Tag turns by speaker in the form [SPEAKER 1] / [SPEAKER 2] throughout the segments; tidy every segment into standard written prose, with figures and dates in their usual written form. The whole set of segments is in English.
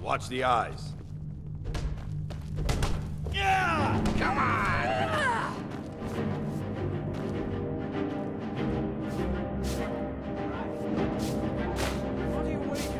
[SPEAKER 1] Watch the eyes.
[SPEAKER 2] Yeah! Come on! What are you waiting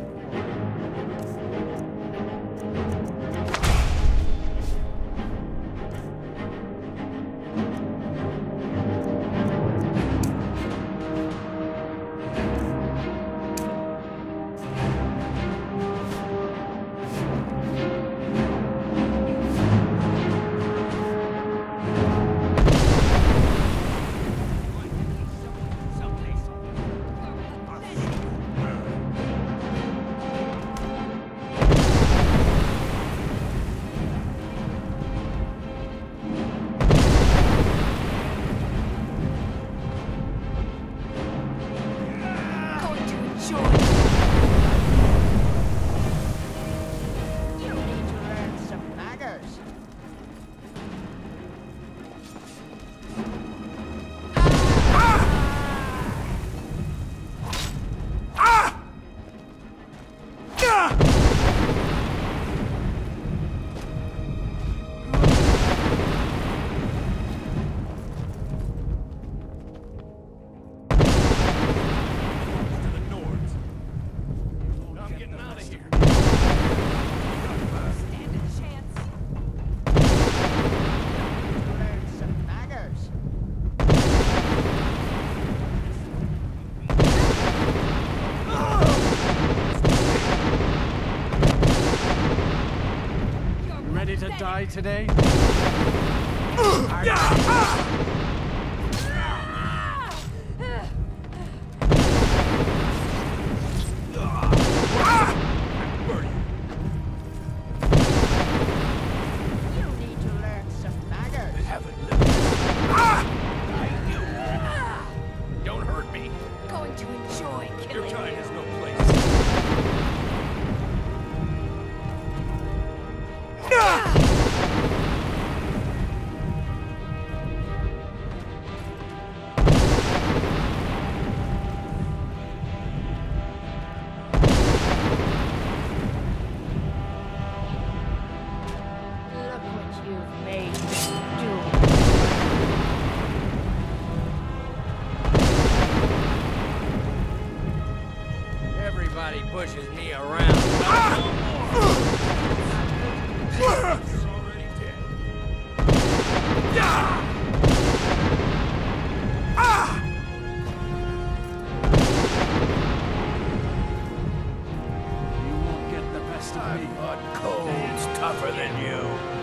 [SPEAKER 2] ready to die today?
[SPEAKER 1] Don't hurt me.
[SPEAKER 3] Going to enjoy killing
[SPEAKER 1] Your time
[SPEAKER 3] you.
[SPEAKER 1] has no place.
[SPEAKER 3] Look what you've made me do.
[SPEAKER 2] Everybody pushes me around.
[SPEAKER 1] He's already dead.
[SPEAKER 2] You won't get the best of me.
[SPEAKER 1] But Cold's tougher than you.